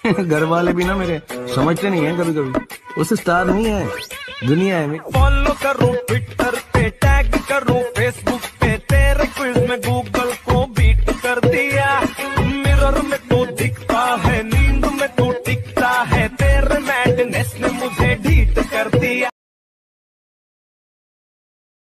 घर वाले भी ना मेरे समझते नहीं है, कभी कभी उस स्टार नहीं है, दुनिया है मेरी। फॉलो करूं ट्विटर पे, टैग करूं फेसबुक पे, तेरे क्विज में गूगल को बीट कर दिया। मिरर में तो दिखता है, नींद में तो टिकता है, तेरे मैडनेस ने मुझे ढीठ कर दिया।